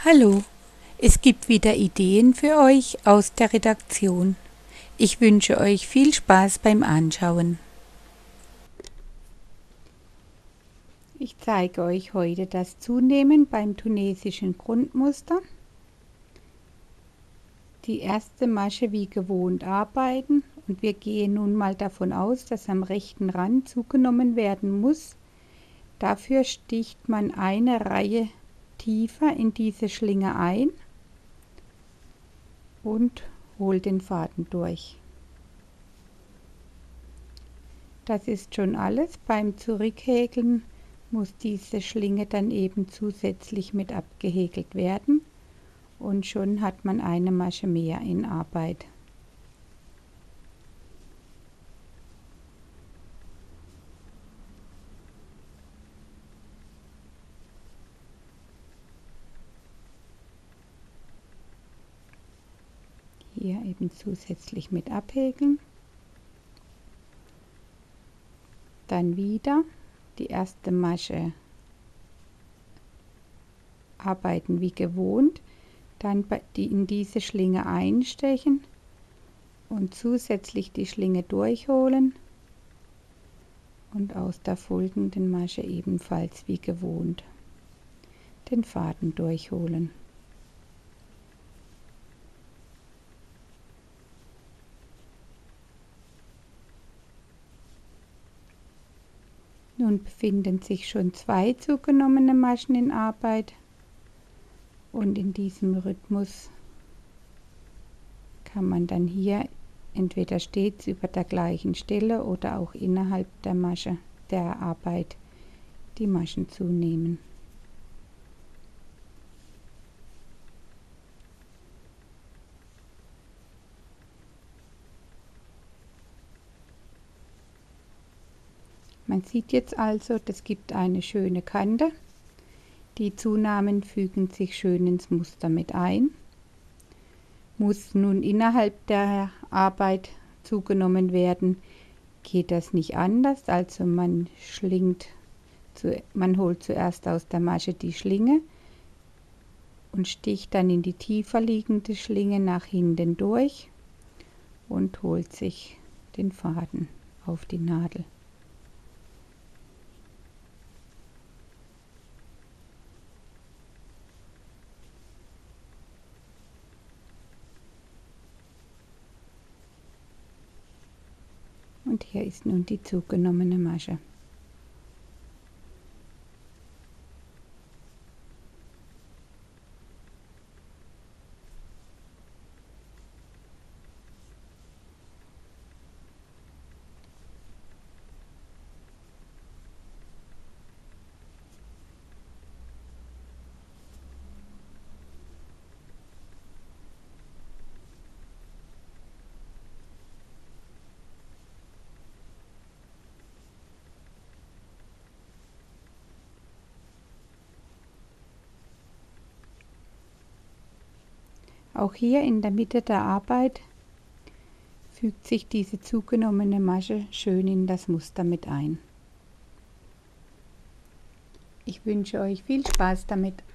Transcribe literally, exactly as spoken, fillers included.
Hallo, es gibt wieder Ideen für euch aus der Redaktion. Ich wünsche euch viel Spaß beim Anschauen. Ich zeige euch heute das Zunehmen beim tunesischen Grundmuster. Die erste Masche wie gewohnt arbeiten und wir gehen nun mal davon aus, dass am rechten Rand zugenommen werden muss. Dafür sticht man eine Reihe tiefer in diese Schlinge ein und holt den Faden durch. Das ist schon alles. Beim Zurückhäkeln muss diese Schlinge dann eben zusätzlich mit abgehäkelt werden und schon hat man eine Masche mehr in Arbeit. Hier eben zusätzlich mit abhäkeln. Dann wieder die erste Masche arbeiten wie gewohnt, dann die in diese Schlinge einstechen und zusätzlich die Schlinge durchholen und aus der folgenden Masche ebenfalls wie gewohnt den Faden durchholen. Nun befinden sich schon zwei zugenommene Maschen in Arbeit und in diesem Rhythmus kann man dann hier entweder stets über der gleichen Stelle oder auch innerhalb der Masche der Arbeit die Maschen zunehmen. Man sieht jetzt also, das gibt eine schöne Kante. Die Zunahmen fügen sich schön ins Muster mit ein. Muss nun innerhalb der Arbeit zugenommen werden, geht das nicht anders. Also man schlingt, man holt zuerst aus der Masche die Schlinge und sticht dann in die tiefer liegende Schlinge nach hinten durch und holt sich den Faden auf die Nadel. Und hier ist nun die zugenommene Masche. Auch hier in der Mitte der Arbeit fügt sich diese zugenommene Masche schön in das Muster mit ein. Ich wünsche euch viel Spaß damit.